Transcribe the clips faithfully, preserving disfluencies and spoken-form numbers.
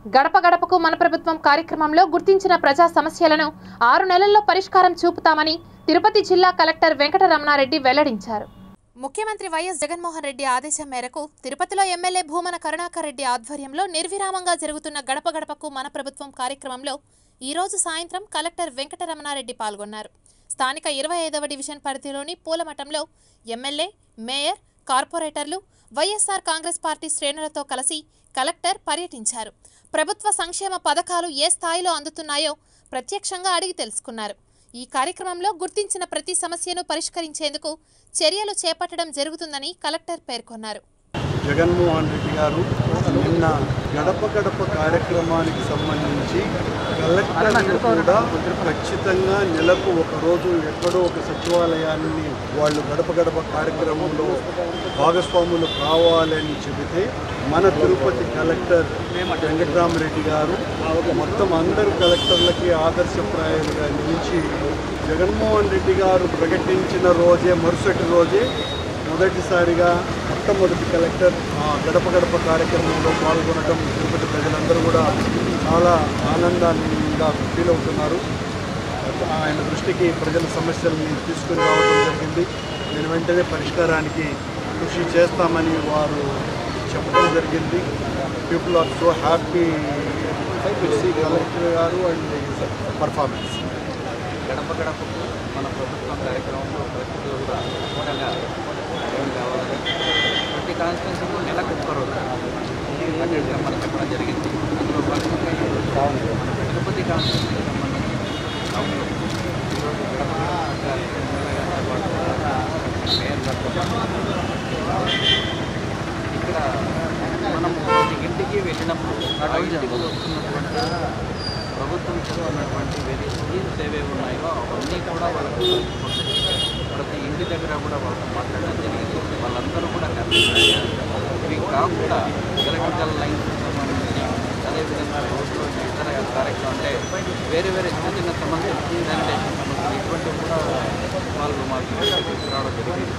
గడప గడపకు మన ప్రభుత్వం కార్యక్రమంలో గుర్తించిన ప్రజా సమస్యలను ఆరు నెలల్లో పరిష్కారం చూపుతామని తిరుపతి జిల్లా కలెక్టర్ వెంకటరమణారెడ్డి వెల్లడించారు. ముఖ్యమంత్రి వైఎస్ జగన్మోహన్ రెడ్డి ఆదేశం మేరకు తిరుపతిలో ఎమ్మెల్యే భూమన కరుణాకర్ రెడ్డి ఆధ్వర్యంలో నిర్విరామంగా జరుగుతున్న గడప గడపకు మన ప్రభుత్వం కార్యక్రమంలో ఈ రోజు సాయంత్రం కలెక్టర్ వెంకటరమణారెడ్డి పాల్గొన్నారు. స్థానిక ఇరవై ఐదవ డివిజన్ పరిధిలోని పూలమఠంలో ఎమ్మెల్యే, మేయర్, కార్పొరేటర్లు, వైఎస్ఆర్ కాంగ్రెస్ పార్టీ శ్రేణులతో కలిసి కలెక్టర్ పర్యటించారు. ప్రభుత్వ సంక్షేమ పథకాలు ఏ స్థాయిలో అందుతున్నాయో ప్రత్యక్షంగా అడిగి తెలుసుకున్నారు. ఈ కార్యక్రమంలో గుర్తించిన ప్రతి సమస్యను పరిష్కరించేందుకు చర్యలు చేపట్టడం జరుగుతుందని కలెక్టర్ పేర్కొన్నారు. జగన్మోహన్ రెడ్డి గారు నిన్న గడప గడప కార్యక్రమానికి సంబంధించి కలెక్టర్లు కూడా ఖచ్చితంగా నెలకు ఒకరోజు ఎక్కడో ఒక సచివాలయాన్ని వాళ్ళు గడప గడప కార్యక్రమంలో భాగస్వాములు కావాలని చెబితే మన తిరుపతి కలెక్టర్ వెంకటరామరెడ్డి గారు మొత్తం అందరు కలెక్టర్లకి ఆదర్శప్రాయంగా నిలిచి జగన్మోహన్ రెడ్డి గారు ప్రకటించిన రోజే మరుసటి రోజే మొదటిసారిగా మొట్టమొదటి కలెక్టర్ గడప గడప కార్యక్రమంలో పాల్గొనడం తిరుపతి ప్రజలందరూ కూడా చాలా ఆనందాన్నిగా ఫీల్ అవుతున్నారు. ఆయన దృష్టికి ప్రజల సమస్యలని తీసుకుని రావడం జరిగింది. నేను వెంటనే పరిష్కారానికి కృషి చేస్తామని వారు చెప్పడం జరిగింది. People are so happy to see collector గారు అండ్ పర్ఫార్మెన్స్. గడప గడపకు మన ప్రభుత్వం కార్యక్రమంలో ప్రతి కూడా కూడగా ఏం కావాలని ప్రతి కాన్స్టిట్యూన్సీలో నెలకు ఒక్క రోజు అటెండ్గా మనం చెప్పడం జరిగింది. అందులో భాగంగా తిరుపతి కాన్స్టిట్యూన్సీకి సంబంధించి అవును ఈరోజు గడప మేయర్ ఇక్కడ మనం ప్రతి ఇంటికి వెళ్ళినప్పుడు ఆ ఇంటికి వస్తున్నటువంటి ప్రభుత్వం చేస్తున్నటువంటి వేరే స్కీమ్స్ ఏవేవి ఉన్నాయో అవన్నీ కూడా వాళ్ళకు ప్రతి ఇంటి దగ్గర కూడా వాళ్ళతో మాట్లాడడం జరిగింది. వాళ్ళందరూ కూడా హ్యాపీ. ఇవి కాకుండా ఎలక్ట్రికల్ లైన్స్ సంబంధించి అదేవిధంగా రోడ్లు ఇతర కార్యక్రమం అంటే వేరే వేరే చిన్న చిన్న సమస్యలు శానిటేషన్ సమస్యలు ఇటువంటివి కూడా వాళ్ళు మాకు తీసుకురావడం జరిగింది.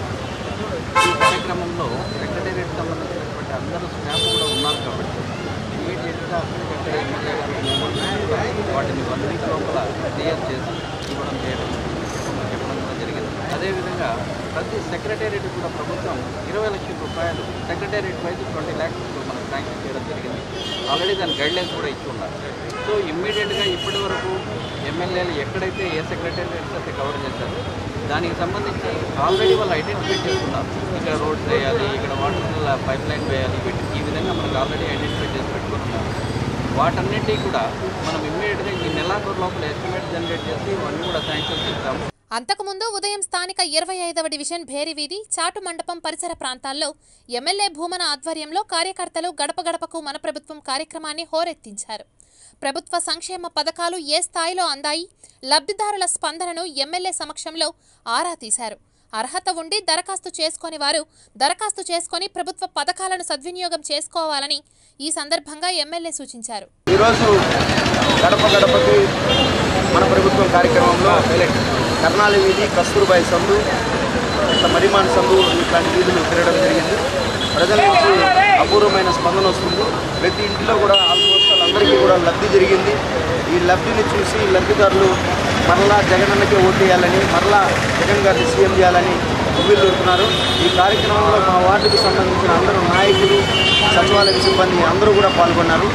ఈ కార్యక్రమంలో సెక్రటేరియట్ సంబంధించినటువంటి అందరూ స్టాఫ్ కూడా ఉన్నారు కాబట్టి ఇమీడియట్గా ఎక్కడ ఎమ్మెల్యే గారు వాటిని వన్ వీక్ లోపల క్లియర్ చేసి ఇవ్వడం చేయడం చెప్పడం కూడా జరిగింది. అదేవిధంగా ప్రతి సెక్రటేరియట్ కూడా ప్రభుత్వం ఇరవై లక్షల రూపాయలు సెక్రటేరియట్ వైజ్ ట్వంటీ ల్యాక్స్ మనకు శాంక్షన్ చేయడం జరిగింది. ఆల్రెడీ దాని గైడ్లైన్స్ కూడా ఇచ్చి ఉన్నారు. సో ఇమ్మీడియట్గా ఇప్పటి వరకు ఎమ్మెల్యేలు ఎక్కడైతే ఏ సెక్రటేరియట్స్ అయితే కవర్ చేశారో దానికి సంబంధించి ఆల్రెడీ వాళ్ళు ఐడెంటిఫై చేస్తున్నారు. ఇక్కడ రోడ్స్ వేయాలి, ఇక్కడ వాటర్ పైప్ లైన్ వేయాలి, వీటికి ఈ విధంగా మనకు ఆల్రెడీ ఐడెంటిఫై చేసి పెట్టుకుంటున్నారు. వాటన్నిటికీ కూడా మనం ఇమ్మీడియట్గా ఈ నెలాఖరు లోపల ఎస్టిమేట్ జనరేట్ చేసి ఇవన్నీ కూడా శాంక్షన్ చేస్తాము. అంతకుముందు ఉదయం స్థానిక ఇరవై ఐదవ డివిజన్ భేరి వీధి, చాటు మండపం పరిసర ప్రాంతాల్లో ఎమ్మెల్యే భూమన ఆధ్వర్యంలో కార్యకర్తలు గడప గడపకు మన ప్రభుత్వం కార్యక్రమాన్ని హోరెత్తించారు. ప్రభుత్వ సంక్షేమ పథకాలు ఏ స్థాయిలో అందాయి, లబ్ధిదారుల స్పందనను ఎమ్మెల్యే సమక్షంలో ఆరా తీశారు. అర్హత ఉండి దరఖాస్తు చేసుకుని వారు దరఖాస్తు చేసుకుని ప్రభుత్వ పథకాలను సద్వినియోగం చేసుకోవాలని ఈ సందర్భంగా ఎమ్మెల్యే సూచించారు. ఈరోజు గడప గడపకి మన ప్రభుత్వం కార్యక్రమంలో కర్నాలి వీధి, కస్తూర్బాయి సందు, ఇట్లా మరిమాన్ సందు ఇట్లాంటి వీధులు తిరగడం జరిగింది. ప్రజల నుంచి అపూర్వమైన స్పందన వస్తుంది. ప్రతి ఇంటిలో కూడా ఆల్మోస్ట్ వాళ్ళందరికీ కూడా లబ్ధి జరిగింది. ఈ లబ్ధిని చూసి లబ్ధిదారులు మరలా జగనన్నకే ఓటు వేయాలని, మరలా జగన్ గారిని సీఎం చేయాలని ఉవ్విళ్ళు దొరుకుతున్నారు. ఈ కార్యక్రమంలో మా వార్డుకు సంబంధించిన అందరూ నాయకులు, సచివాలయ సిబ్బంది అందరూ కూడా పాల్గొన్నారు.